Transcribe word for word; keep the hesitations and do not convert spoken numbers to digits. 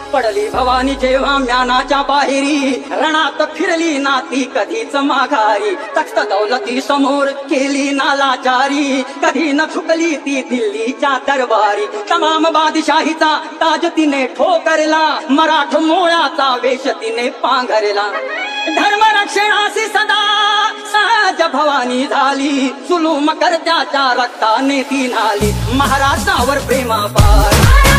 पडली भवानी जेव्हा म्यानाच्या बाहेरी, रणात फिरली ना ती कधीच माघारी, तख्त दौलती समोर केली नालाचारी, कधी न झुकली ती दिल्लीच्या दरबारी, तमाम बादशाहीचा ताज तिने ठोकरला, मराठ मोळाचा वेश तिने पांघरला, धर्मरक्षणासी सदा सहज भवानी झाली, जुलूम करत्याच्या रक्ताने ती न्हाली, महाराजावर प्रेमापार।